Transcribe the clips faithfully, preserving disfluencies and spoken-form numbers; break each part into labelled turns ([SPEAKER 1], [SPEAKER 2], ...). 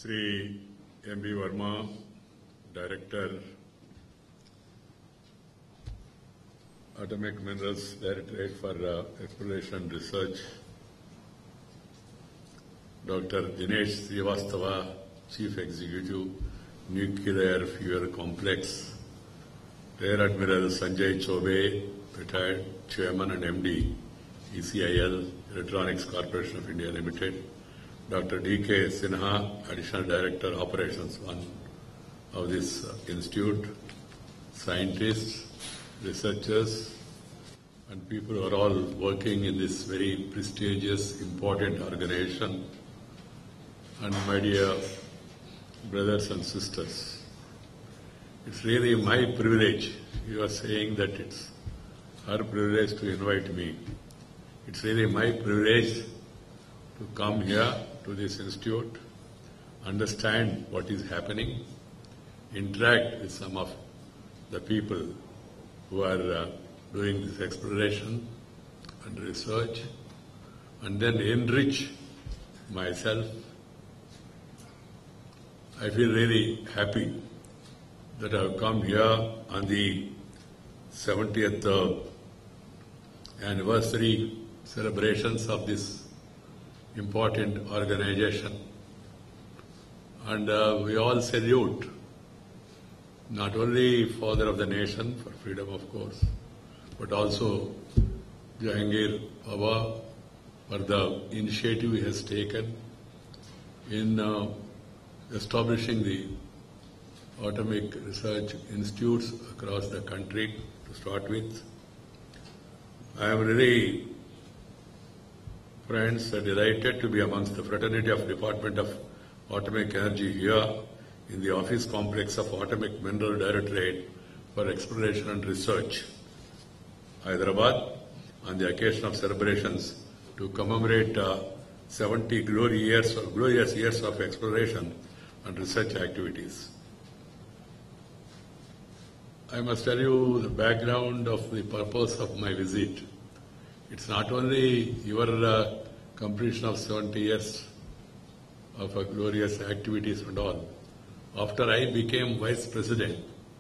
[SPEAKER 1] Sri M V Verma, Director, Atomic Minerals Directorate for uh, Exploration and Research, Doctor Dinesh Srivastava, Chief Executive, Nuclear Fuel Complex, Rear Admiral Sanjay Chobe, retired Chairman and M D, E C I L, Electronics Corporation of India Limited, Doctor D K Sinha, Additional Director Operations one of this uh, institute, scientists, researchers, and people who are all working in this very prestigious, important organization, and my dear brothers and sisters. It's really my privilege. You are saying that it's her privilege to invite me. It's really my privilege to come here to this institute, understand what is happening, interact with some of the people who are uh, doing this exploration and research, and then enrich myself. I feel really happy that I have come here on the seventieth uh, anniversary celebrations of this important organization. And uh, we all salute not only Father of the Nation for freedom, of course, but also Jahangir Baba for the initiative he has taken in uh, establishing the atomic research institutes across the country to start with. I am really, friends, delighted to be amongst the fraternity of Department of Atomic Energy here in the office complex of Atomic Minerals Directorate for Exploration and Research, Hyderabad, on the occasion of celebrations to commemorate uh, seventy glorious years, or glorious years of exploration and research activities. I must tell you the background of the purpose of my visit. It's not only your uh, completion of seventy years of uh, glorious activities and all. After I became Vice President,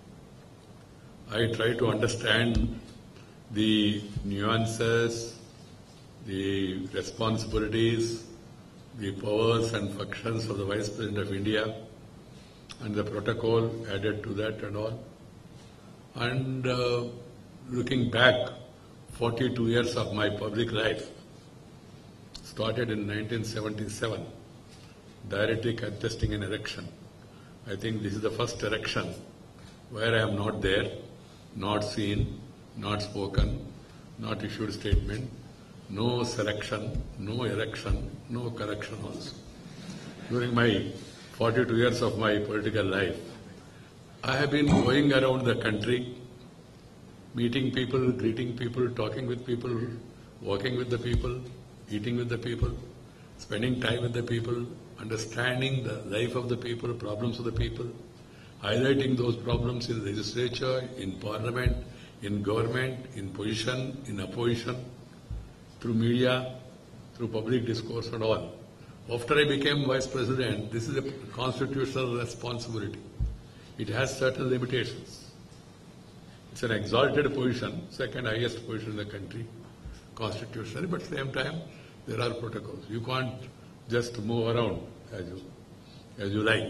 [SPEAKER 1] I tried to understand the nuances, the responsibilities, the powers and functions of the Vice President of India, and the protocol added to that and all. And uh, looking back, forty-two years of my public life started in nineteen seventy-seven, directly contesting an election. I think this is the first election where I am not there, not seen, not spoken, not issued statement, no selection, no election, no correction also. During my forty-two years of my political life, I have been going around the country, meeting people, greeting people, talking with people, walking with the people, eating with the people, spending time with the people, understanding the life of the people, problems of the people, highlighting those problems in the legislature, in parliament, in government, in position, in opposition, through media, through public discourse and all. After I became Vice President, this is a constitutional responsibility. It has certain limitations. It's an exalted position, second highest position in the country, constitutionally, but at the same time, there are protocols. You can't just move around as you, as you like.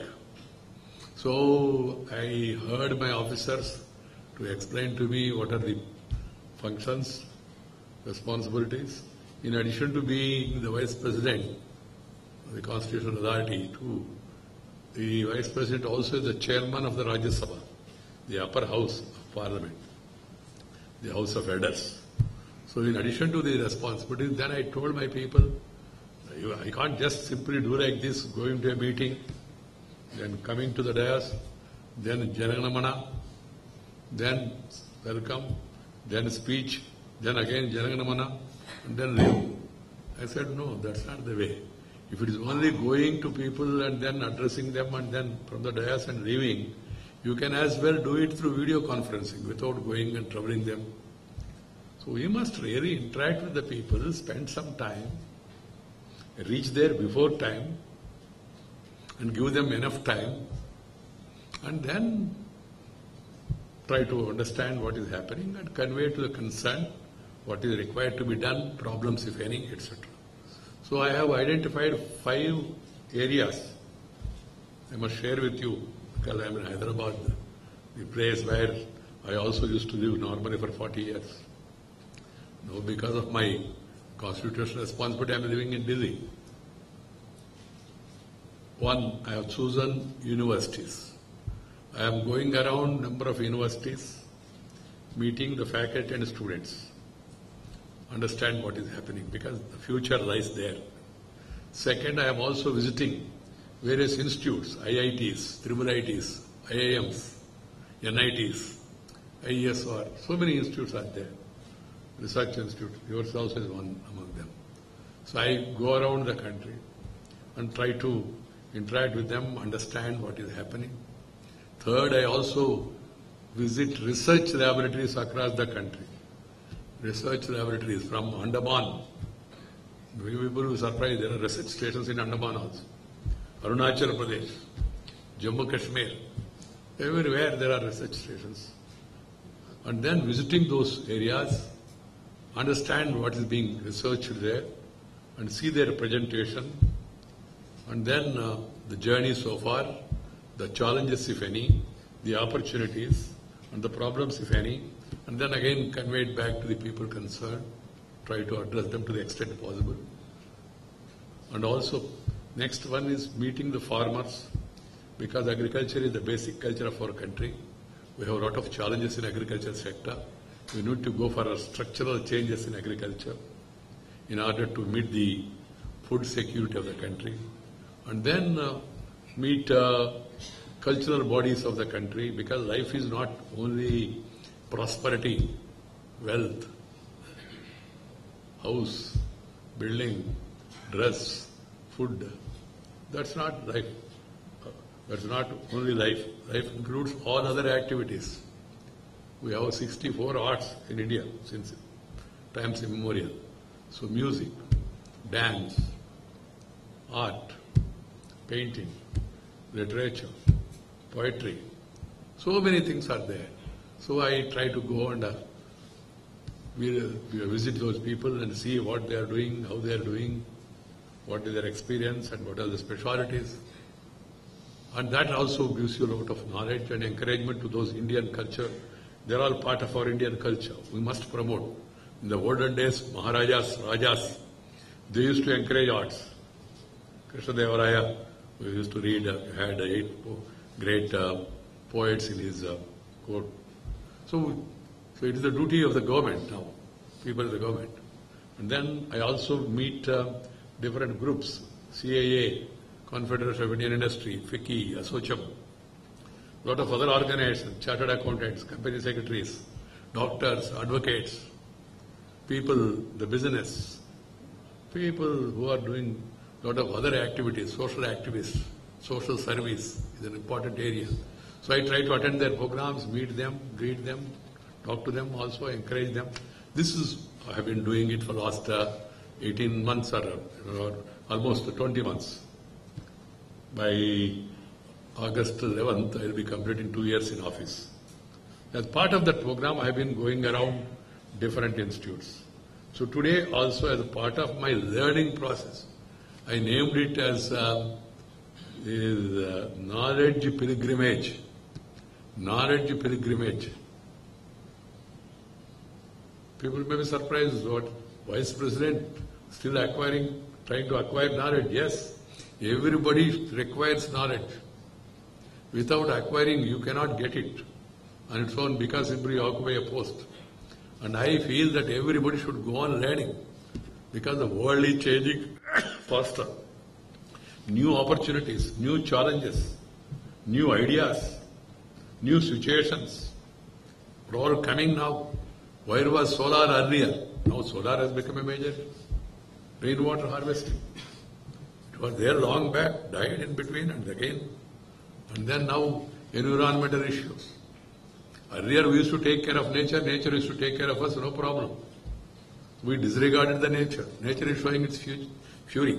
[SPEAKER 1] So I heard my officers to explain to me what are the functions, responsibilities. In addition to being the Vice President of the Constitutional Authority, too, the Vice President also is the Chairman of the Rajya Sabha, the upper house of Parliament, the House of Elders. So in addition to the responsibilities, then I told my people, I can't just simply do like this, going to a meeting, then coming to the dais, then Janaganamana, then welcome, then speech, then again Janaganamana, and then leave. I said, no, that's not the way. If it is only going to people and then addressing them and then from the dais and leaving, you can as well do it through video conferencing without going and troubling them. So we must really interact with the people, spend some time, reach there before time, and give them enough time, and then try to understand what is happening and convey to the concerned what is required to be done, problems if any, et cetera. So I have identified five areas I must share with you, because I am in Hyderabad, the place where I also used to live normally for forty years. Now because of my constitutional responsibility, I am living in Delhi. One, I have chosen universities. I am going around number of universities, meeting the faculty and students, understand what is happening, because the future lies there. Second, I am also visiting various institutes, I I Ts, triple I Ts, I I Ms, N I Ts, I E S R, so many institutes are there. Research institute, yours also is one among them. So I go around the country and try to interact with them, understand what is happening. Third, I also visit research laboratories across the country. Research laboratories from Andaman. Many people will be surprised, there are research stations in Andaman also. Arunachal Pradesh, Jammu Kashmir, everywhere there are research stations. And then visiting those areas, understand what is being researched there, and see their presentation, and then uh, the journey so far, the challenges if any, the opportunities, and the problems if any, and then again convey it back to the people concerned, try to address them to the extent possible. And also, next one is meeting the farmers, because agriculture is the basic culture of our country. We have a lot of challenges in agriculture sector. We need to go for structural changes in agriculture in order to meet the food security of the country. And then uh, meet uh, cultural bodies of the country, because life is not only prosperity, wealth, house, building, dress, food. That's not life. That's not only life. Life includes all other activities. We have sixty-four arts in India since times immemorial. So music, dance, art, painting, literature, poetry. So many things are there. So I try to go and uh, we, we visit those people and see what they are doing, how they are doing, what is their experience and what are the specialities. And that also gives you a lot of knowledge and encouragement to those Indian culture. They're all part of our Indian culture. We must promote. In the olden days, Maharajas, Rajas, they used to encourage arts. Krishna Deva Raya, we used to read, uh, had eight great uh, poets in his uh, court. So, so it is the duty of the government now, people of the government. And then I also meet uh, different groups, C A A, Confederation of Indian Industry, F I C I, ASSOCHAM, a lot of other organizations, chartered accountants, company secretaries, doctors, advocates, people, the business, people who are doing a lot of other activities, social activists, social service is an important area. So I try to attend their programs, meet them, greet them, talk to them, also encourage them. This is, I have been doing it for the last uh, eighteen months or, or almost twenty months. By August eleventh, I will be completing two years in office. As part of that program, I have been going around different institutes. So today also, as a part of my learning process, I named it as uh, is, uh, knowledge pilgrimage. Knowledge pilgrimage. People may be surprised what Vice President still acquiring, trying to acquire knowledge. Yes, everybody requires knowledge. Without acquiring, you cannot get it on its own, because simply you occupy a post. And I feel that everybody should go on learning, because the world is changing faster. New opportunities, new challenges, new ideas, new situations are all coming now. Where was solar earlier? Now solar has become a major rainwater harvesting. It was there long back, died in between and again. And then now environmental issues. Earlier we used to take care of nature, nature used to take care of us, no problem. We disregarded the nature. Nature is showing its fury.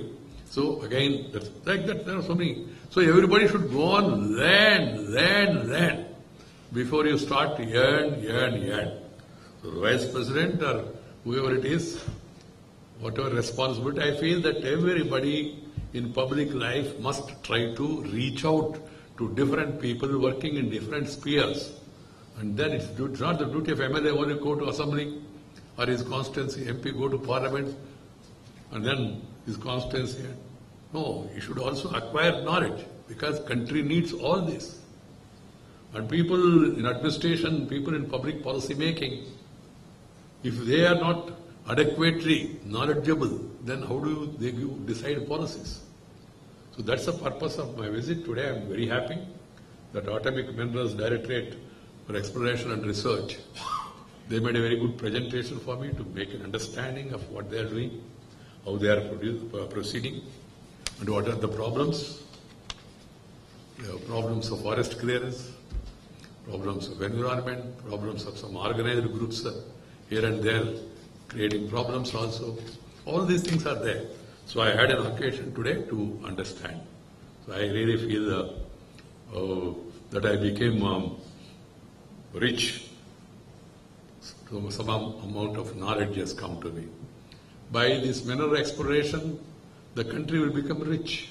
[SPEAKER 1] So again, that's, like that, there are so many. So everybody should go on, learn, learn, learn, before you start to yearn, yearn, yearn. So the Vice President or whoever it is, whatever responsibility, I feel that everybody in public life must try to reach out to different people working in different spheres. And then it's, it's not the duty of M L A only go to assembly or his constituency, M P go to parliament and then his constituency. No, he should also acquire knowledge because country needs all this. And people in administration, people in public policy making, if they are not adequately knowledgeable, then how do they give, decide policies? So that's the purpose of my visit today. I am very happy that Atomic Minerals Directorate for Exploration and Research, they made a very good presentation for me to make an understanding of what they are doing, how they are uh, proceeding, and what are the problems. You know, problems of forest clearance, problems of environment, problems of some organized groups uh, here and there, creating problems also. All these things are there. So I had an occasion today to understand. So I really feel uh, uh, that I became um, rich. So some amount of knowledge has come to me. By this mineral exploration, the country will become rich.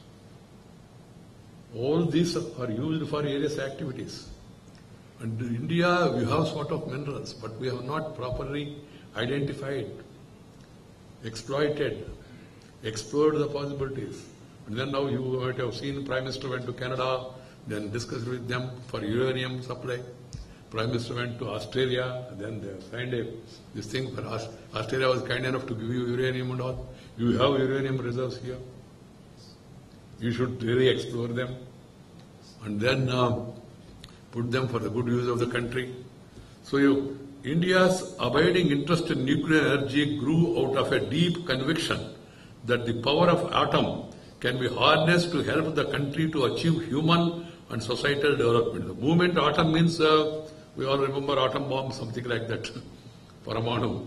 [SPEAKER 1] All these are used for various activities. And in India, we have sort of minerals, but we have not properly identified, exploited, explored the possibilities. And then now you might have seen Prime Minister went to Canada, then discussed with them for uranium supply. Prime Minister went to Australia, and then they signed a, this thing for us. Australia was kind enough to give you uranium and all. You have uranium reserves here. You should really explore them and then uh, put them for the good use of the country. So you, India's abiding interest in nuclear energy grew out of a deep conviction that the power of atom can be harnessed to help the country to achieve human and societal development. The movement atom means, uh, we all remember atom bomb, something like that, Paramanu.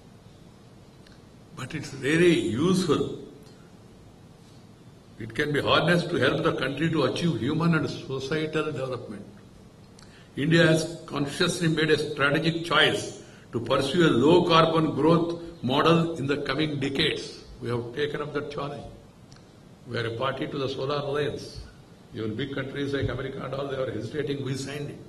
[SPEAKER 1] But it's very useful. It can be harnessed to help the country to achieve human and societal development. India has consciously made a strategic choice to pursue a low-carbon growth model in the coming decades. We have taken up that challenge. We are a party to the Solar Alliance. Even big countries like America and all, they are hesitating, we signed it.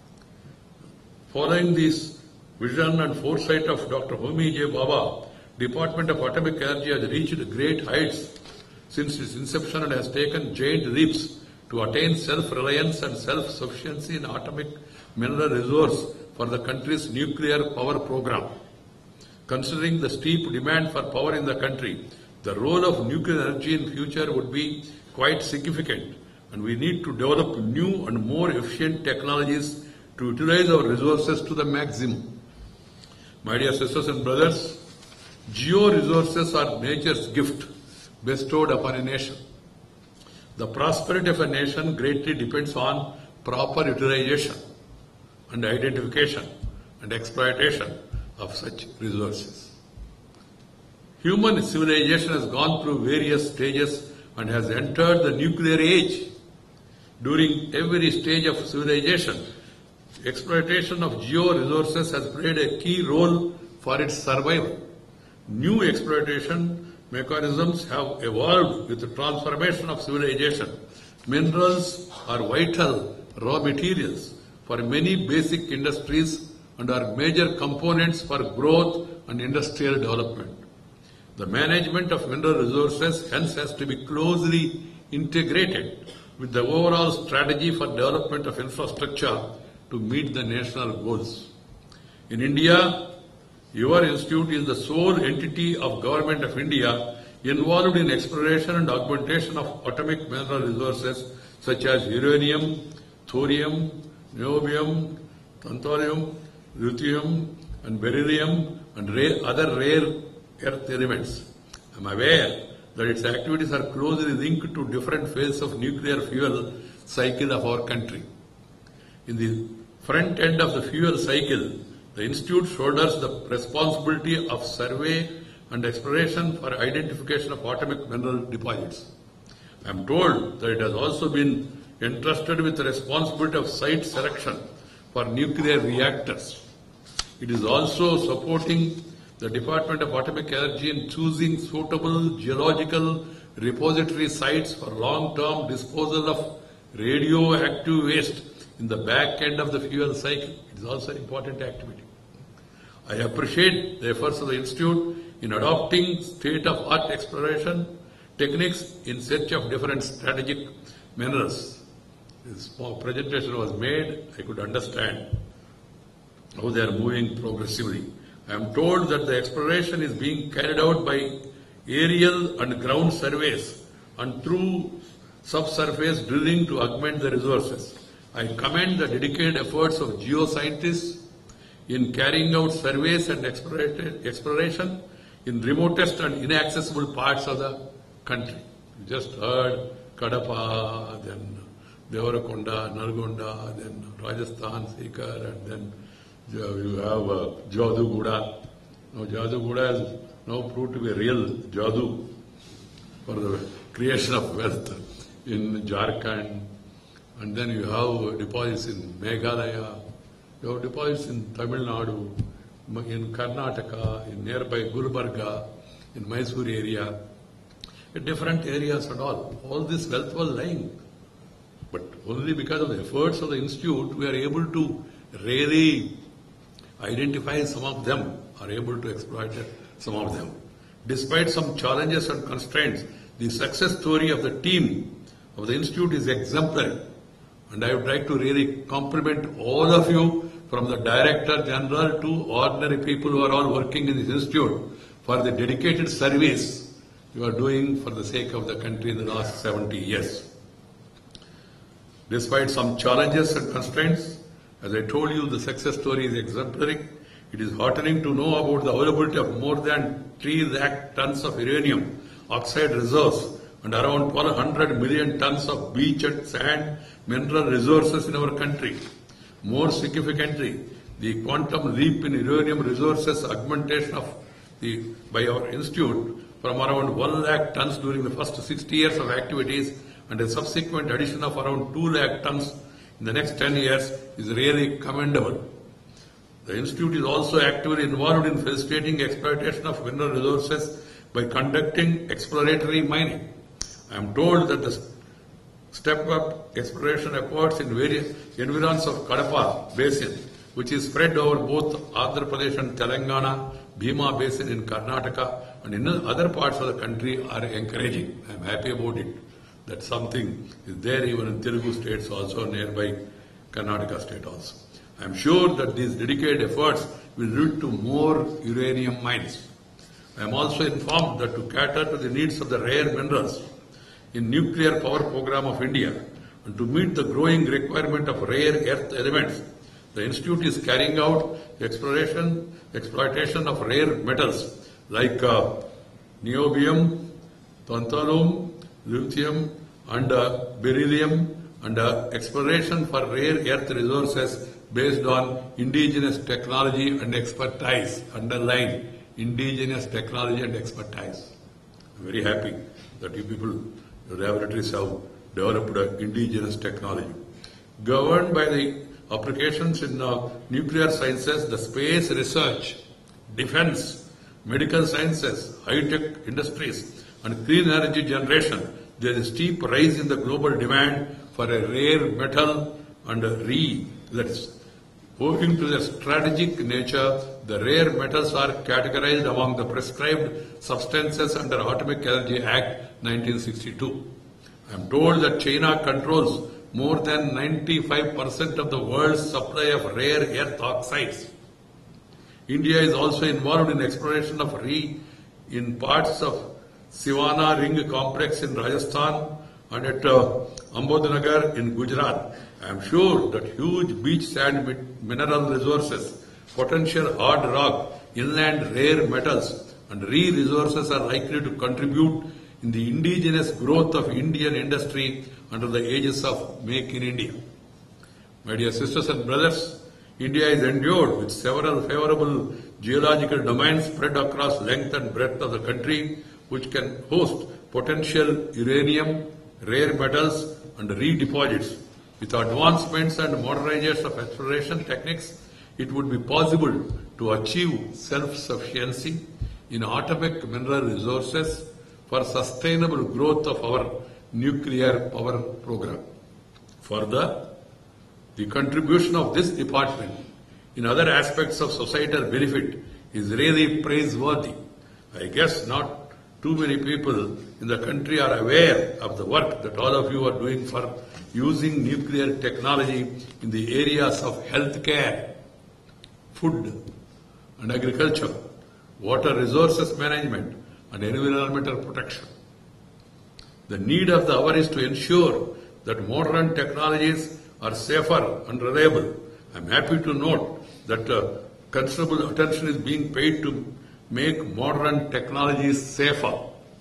[SPEAKER 1] Following this vision and foresight of Doctor Homi J. Bhabha, Department of Atomic Energy has reached great heights since its inception and has taken giant leaps to attain self-reliance and self-sufficiency in atomic mineral resource for the country's nuclear power program. Considering the steep demand for power in the country, the role of nuclear energy in future would be quite significant, and we need to develop new and more efficient technologies to utilize our resources to the maximum. My dear sisters and brothers, geo-resources are nature's gift bestowed upon a nation. The prosperity of a nation greatly depends on proper utilization and identification and exploitation of such resources. Human civilization has gone through various stages and has entered the nuclear age. During every stage of civilization, exploitation of geo-resources has played a key role for its survival. New exploitation mechanisms have evolved with the transformation of civilization. Minerals are vital raw materials for many basic industries and are major components for growth and industrial development. The management of mineral resources hence has to be closely integrated with the overall strategy for development of infrastructure to meet the national goals. In India, your institute is the sole entity of Government of India involved in exploration and augmentation of atomic mineral resources such as uranium, thorium, niobium, tantalum, lithium, and beryllium, and rare, other rare earth elements. I am aware that its activities are closely linked to different phases of nuclear fuel cycle of our country. In the front end of the fuel cycle, the Institute shoulders the responsibility of survey and exploration for identification of atomic mineral deposits. I am told that it has also been entrusted with the responsibility of site selection for nuclear reactors. It is also supporting the Department of Atomic Energy in choosing suitable geological repository sites for long-term disposal of radioactive waste in the back end of the fuel cycle. It is also an important activity. I appreciate the efforts of the Institute in adopting state-of-art exploration techniques in search of different strategic minerals. This small presentation was made. I could understand how they are moving progressively. I am told that the exploration is being carried out by aerial and ground surveys and through subsurface drilling to augment the resources. I commend the dedicated efforts of geoscientists in carrying out surveys and exploration in remotest and inaccessible parts of the country. You just heard Kadapa, then Devarakonda, Nalgonda, then Rajasthan, Sikar, and then you have uh, Jaduguda. Now Jaduguda is now proved to be a real Jadu for the creation of wealth in Jharkhand. And then you have deposits in Meghalaya, you have deposits in Tamil Nadu, in Karnataka, in nearby Gulbarga, in Mysore area, in different areas and all. All this wealth was lying. But only because of the efforts of the Institute, we are able to really identify some of them, are able to exploit some of them. Despite some challenges and constraints, the success story of the team of the Institute is exemplary. And I would like to really compliment all of you, from the Director General to ordinary people who are all working in this Institute, for the dedicated service you are doing for the sake of the country in the last seventy years. Despite some challenges and constraints, as I told you, the success story is exemplary. It is heartening to know about the availability of more than three lakh tons of uranium oxide reserves and around twelve hundred million tons of beach and sand mineral resources in our country. More significantly, the quantum leap in uranium resources augmentation of the, by our institute from around one lakh tons during the first sixty years of activities and a subsequent addition of around two lakh tons in the next ten years is really commendable. The Institute is also actively involved in facilitating exploitation of mineral resources by conducting exploratory mining. I am told that the step-up exploration efforts in various environs of Kadapa Basin, which is spread over both Andhra Pradesh and Telangana, Bhima Basin in Karnataka, and in other parts of the country are encouraging. I am happy about it. That something is there even in Telugu states also, nearby Karnataka state also. I am sure that these dedicated efforts will lead to more uranium mines. I am also informed that to cater to the needs of the rare minerals in nuclear power program of India and to meet the growing requirement of rare earth elements, the Institute is carrying out exploration, exploitation of rare metals like uh, niobium, tantalum, lithium and uh, beryllium and uh, exploration for rare earth resources based on indigenous technology and expertise. Underline indigenous technology and expertise. I am very happy that you people, your laboratories have developed uh, indigenous technology. Governed by the applications in uh, nuclear sciences, the space research, defense, medical sciences, high-tech industries and clean energy generation, there is a steep rise in the global demand for a rare metal and a re that is owing to their strategic nature. The rare metals are categorized among the prescribed substances under Atomic Energy Act nineteen sixty-two. I am told that China controls more than ninety-five percent of the world's supply of rare earth oxides. India is also involved in exploration of re in parts of Sivana Ring complex in Rajasthan and at uh, Ambodhnagar in Gujarat. I am sure that huge beach sand mineral resources, potential hard rock, inland rare metals and re-resources are likely to contribute in the indigenous growth of Indian industry under the aegis of Make in India. My dear sisters and brothers, India is endowed with several favorable geological domains spread across length and breadth of the country, which can host potential uranium, rare metals, and reed deposits. With advancements and modernization of exploration techniques, it would be possible to achieve self-sufficiency in atomic mineral resources for sustainable growth of our nuclear power program. Further, the contribution of this department in other aspects of societal benefit is really praiseworthy. I guess not too many people in the country are aware of the work that all of you are doing for using nuclear technology in the areas of healthcare, food and agriculture, water resources management, and environmental protection. The need of the hour is to ensure that modern technologies are safer and reliable. I am happy to note that uh, considerable attention is being paid to make modern technologies safer.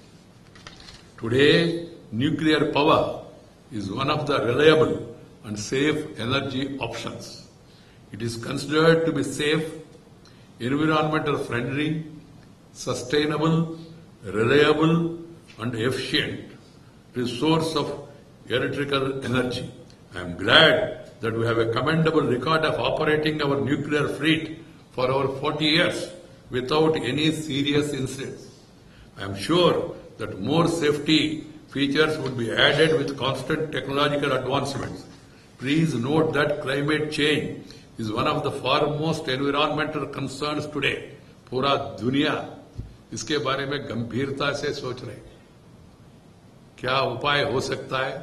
[SPEAKER 1] Today, nuclear power is one of the reliable and safe energy options. It is considered to be safe, environmental friendly, sustainable, reliable, and efficient resource of electrical energy. I am glad that we have a commendable record of operating our nuclear fleet for over forty years without any serious incidents. I am sure that more safety features would be added with constant technological advancements. Please note that climate change is one of the foremost environmental concerns today. पूरा दुनिया इसके बारे में गंभीरता से सोच रहे हैं. क्या उपाय हो सकता है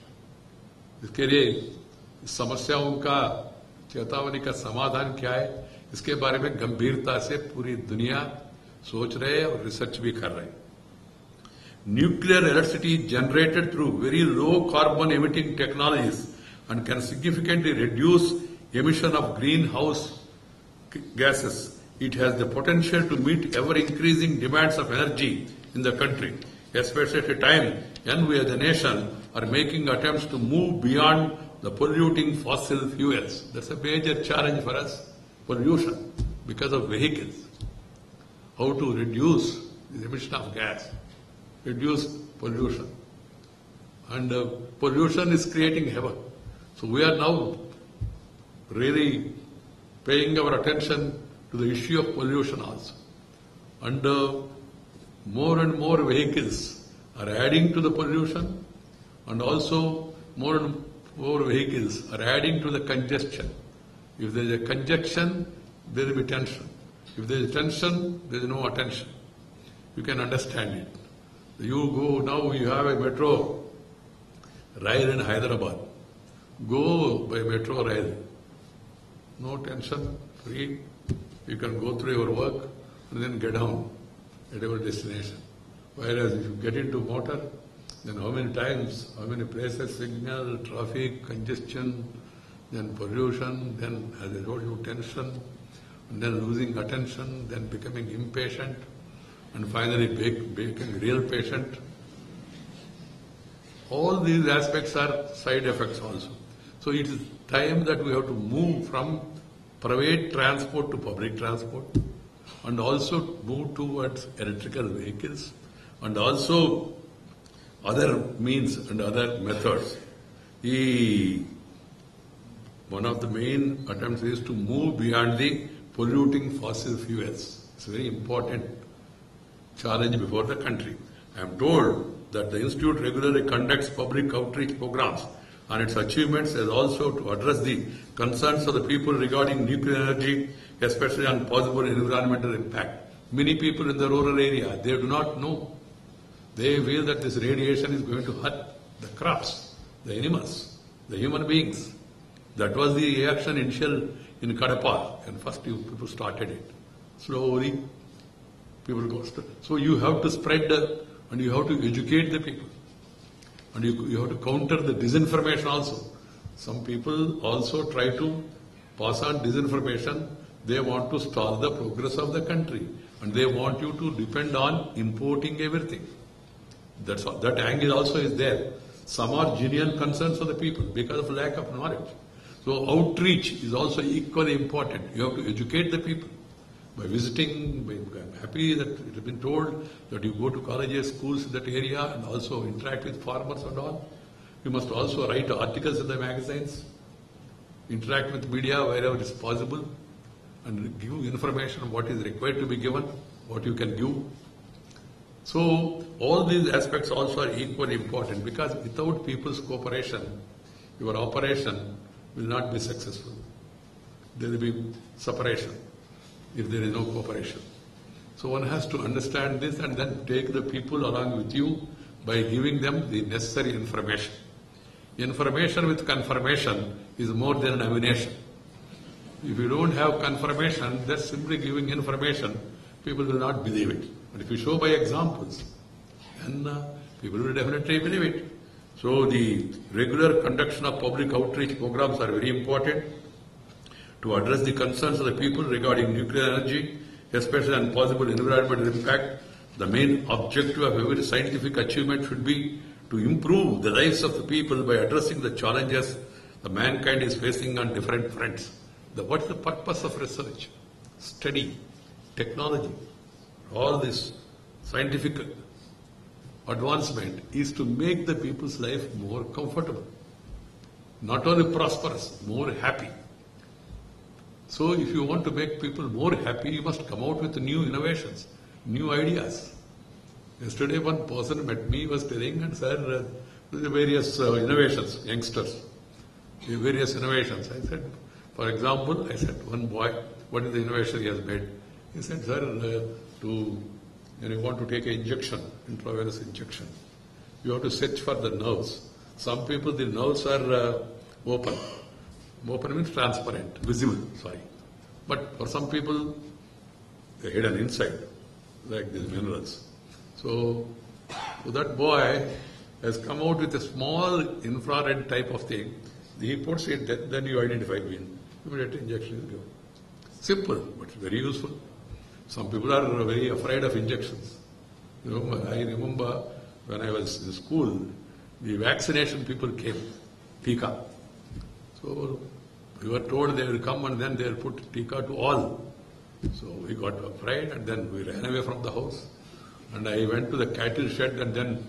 [SPEAKER 1] इसके लिए, समस्याओं का चेतावनी का समाधान क्या है, इसके बारे में गंभीरता से पूरी दुनिया सोच रहे हैं और रिसर्च भी कर रहे हैं. Nuclear electricity is generated through very low carbon emitting technologies and can significantly reduce emission of greenhouse gases. It has the potential to meet ever increasing demands of energy in the country, especially at a time when we as a nation are making attempts to move beyond the polluting fossil fuels. That's a major challenge for us, pollution because of vehicles. How to reduce the emission of gas, reduce pollution. And uh, pollution is creating havoc. So we are now really paying our attention to the issue of pollution also. And uh, more and more vehicles are adding to the pollution, and also more and more vehicles are adding to the congestion. If there is a congestion, there will be tension. If there is tension, there is no attention. You can understand it. You go now, you have a metro rail in Hyderabad. Go by metro rail. No tension, free. You can go through your work and then get down at your destination. Whereas if you get into motor, then how many times, how many places, signal, traffic, congestion, then pollution, then as I told you, tension, and then losing attention, then becoming impatient, and finally becoming real patient. All these aspects are side effects also. So it is time that we have to move from private transport to public transport, and also move towards electrical vehicles, and also other means and other methods. The, one of the main attempts is to move beyond the polluting fossil fuels. It's a very important challenge before the country. I am told that the Institute regularly conducts public outreach programs on its achievements, as also to address the concerns of the people regarding nuclear energy, especially on possible environmental impact. Many people in the rural area, they do not know. They feel that this radiation is going to hurt the crops, the animals, the human beings. That was the reaction initial in Kadapa, and first you people started it. Slowly, people go. So you have to spread the, and you have to educate the people. And you, you have to counter the disinformation also. Some people also try to pass on disinformation. They want to stall the progress of the country. And they want you to depend on importing everything. That's all. That angle also is there. Some are genuine concerns of the people because of lack of knowledge. So outreach is also equally important. You have to educate the people by visiting. By, I'm happy that it has been told that you go to colleges, schools in that area and also interact with farmers and all. You must also write articles in the magazines, interact with media wherever it is possible, and give information on what is required to be given, what you can give. So all these aspects also are equally important, because without people's cooperation, your operation will not be successful. There will be separation if there is no cooperation. So one has to understand this and then take the people along with you by giving them the necessary information. Information with confirmation is more than an ammunition. If you don't have confirmation, that's simply giving information. People will not believe it. But if you show by examples, then uh, people will definitely believe it. So the regular conduction of public outreach programs are very important to address the concerns of the people regarding nuclear energy, especially on possible environmental impact. The main objective of every scientific achievement should be to improve the lives of the people by addressing the challenges the mankind is facing on different fronts. The, what's the purpose of research? Study, technology, all this scientific advancement is to make the people's life more comfortable. Not only prosperous, more happy. So if you want to make people more happy, you must come out with new innovations, new ideas. Yesterday one person met me, was telling, and sir, uh, the various uh, innovations, youngsters, the various innovations. I said, for example, I said, one boy, what is the innovation he has made? He said, sir, uh, to, when you want to take an injection, intravenous injection, you have to search for the nerves. Some people, the nerves are uh, open. Open means transparent, visible, sorry. But for some people, they're hidden inside, like these minerals. So, so that boy has come out with a small infrared type of thing. He puts it, then, then you identify when. Immediate injection is given. Simple, but very useful. Some people are very afraid of injections. You know, I remember when I was in school, the vaccination people came, Tika. So we were told they will come and then they will put Tika to all. So we got afraid and then we ran away from the house. And I went to the cattle shed and then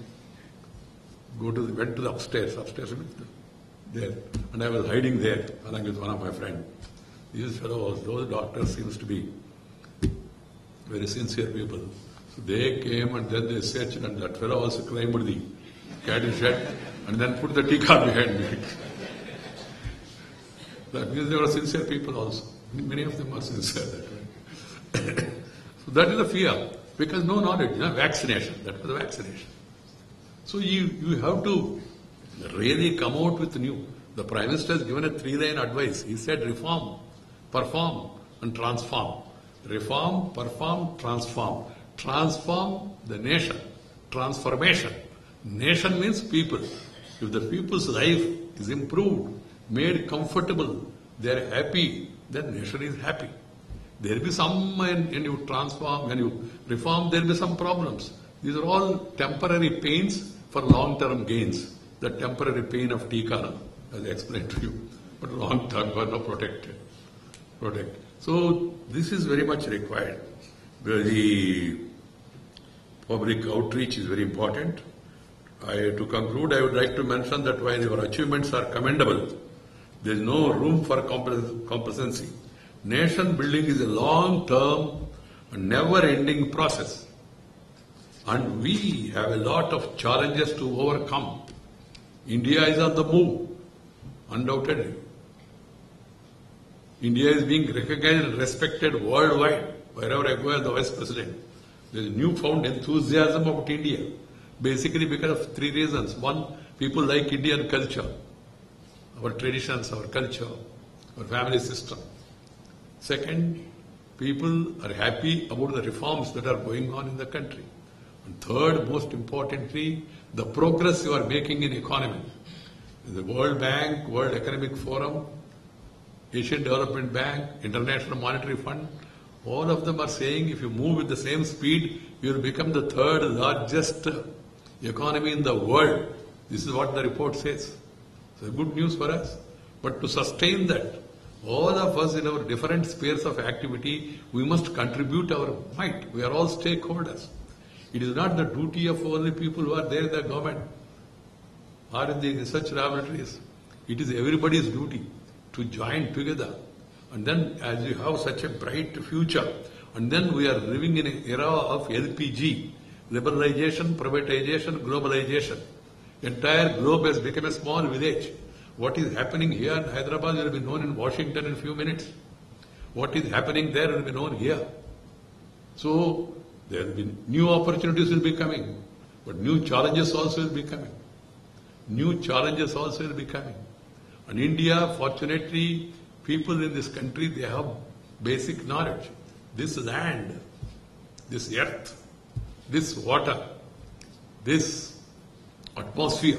[SPEAKER 1] go to the, went to the upstairs, upstairs there. And I was hiding there along with one of my friends. These fellows, those doctors seems to be very sincere people. So they came and then they searched and that fellow also climbed the cattle shed and then put the Tika behind me. That means they were sincere people also. Many of them are sincere that way. So that is the fear. Because no knowledge, you know, vaccination, that was the vaccination. So you, you have to really come out with new. The Prime Minister has given a three-line advice. He said reform, perform and transform. Reform, perform, transform. Transform the nation. Transformation. Nation means people. If the people's life is improved, made comfortable, they are happy, then nation is happy. There will be some, when you transform, when you reform, there will be some problems. These are all temporary pains for long-term gains. The temporary pain of Tika, as I explained to you, but long-term are not protected. Protect. So this is very much required. The public outreach is very important. I, to conclude, I would like to mention that while your achievements are commendable, there is no room for complacency. Nation building is a long-term and never-ending process. And we have a lot of challenges to overcome. India is on the move, undoubtedly. India is being recognized and respected worldwide. Wherever I go as the Vice President, there is newfound enthusiasm about India. Basically because of three reasons. One, people like Indian culture, our traditions, our culture, our family system. Second, people are happy about the reforms that are going on in the country. And third, most importantly, the progress you are making in economy. The World Bank, World Economic Forum, Asian Development Bank, International Monetary Fund, all of them are saying if you move with the same speed, you will become the third largest economy in the world. This is what the report says. So good news for us. But to sustain that, all of us in our different spheres of activity, we must contribute our might. We are all stakeholders. It is not the duty of only people who are there in the government or in the research laboratories. It is everybody's duty to join together. And then as you have such a bright future, and then we are living in an era of L P G, liberalization, privatization, globalization. Entire globe has become a small village. What is happening here in Hyderabad will be known in Washington in a few minutes. What is happening there will be known here. So there will be new opportunities will be coming, but new challenges also will be coming. New challenges also will be coming. And India, fortunately, people in this country, they have basic knowledge. This land, this earth, this water, this atmosphere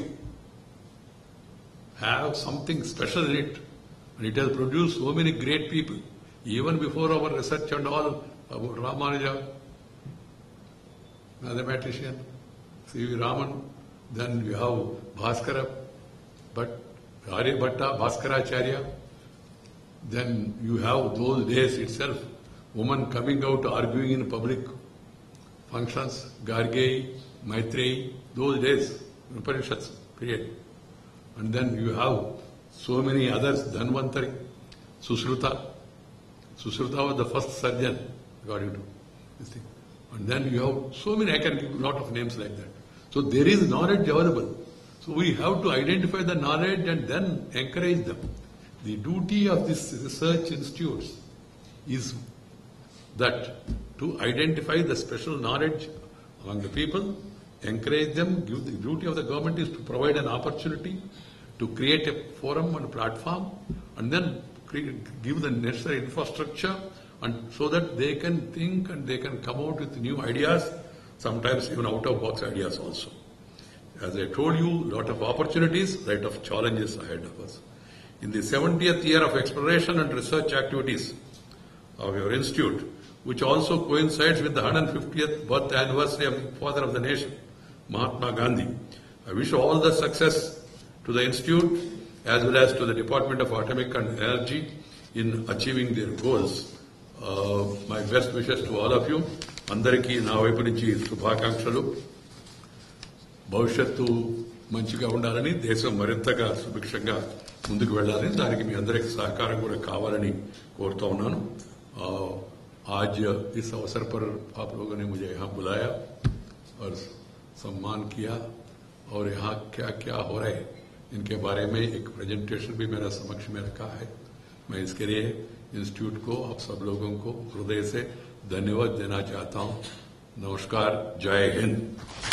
[SPEAKER 1] have something special in it. And it has produced so many great people. Even before our research and all about Ramanuja, mathematician, C V Raman, then we have Bhaskara, but Aryabhatta, Bhaskaracharya. Then you have those days itself, women coming out arguing in public functions, Garge, Maitreyi, those days, Upanishads period. And then you have so many others, Dhanvantari, Susruta. Susruta was the first surgeon, according to this thing. And then you have so many, I can give a lot of names like that. So there is knowledge available. So we have to identify the knowledge and then encourage them. The duty of these research institutes is that to identify the special knowledge among the people, encourage them. Give the duty of the government is to provide an opportunity to create a forum and a platform, and then create, give the necessary infrastructure, and so that they can think and they can come out with new ideas, sometimes even out of box ideas also. As I told you, lot of opportunities, lot of challenges ahead of us. In the seventieth year of exploration and research activities of your institute, which also coincides with the one hundred fiftieth birth anniversary of the father of the nation, Mahatma Gandhi, I wish all the success to the institute as well as to the Department of Atomic and Energy in achieving their goals. Uh, my best wishes to all of you. Andariki na vaipu nunchi శుభాకాంక్షలు. భవిష్యత్తు మంచిగా ఉండాలని, దేశం మరింతగా సుభిక్షంగా ముందుకు వెళ్ళాలని, దానికి మీ అందరికి సహకారం కూడా కావాలని కోరుతా ఉన్నాను. आज इस अवसर पर आप लोगों ने मुझे यहाँ बुलाया और सम्मान किया, और यहाँ क्या क्या हो रहा है इनके बारे में एक प्रेजेंटेशन भी मेरा समक्ष में रखा है. मैं इसके लिए इंस्टीट्यूट को, आप सब लोगों को हृदय से धन्यवाद देना चाहता हूँ. नमस्कार, जय हिंद.